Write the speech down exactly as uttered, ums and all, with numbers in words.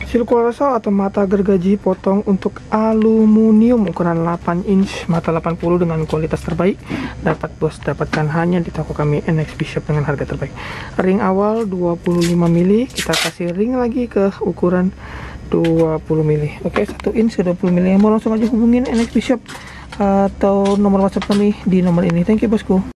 Silkuasa atau mata gergaji potong untuk aluminium ukuran delapan inch, mata delapan puluh dengan kualitas terbaik. Dapat bos dapatkan hanya di toko kami N X Bishop dengan harga terbaik. Ring awal dua puluh lima mili, kita kasih ring lagi ke ukuran dua puluh mili. Oke, satu inch ke dua puluh mili. Mau langsung aja hubungin N X Bishop atau nomor WhatsApp kami di nomor ini. Thank you bosku.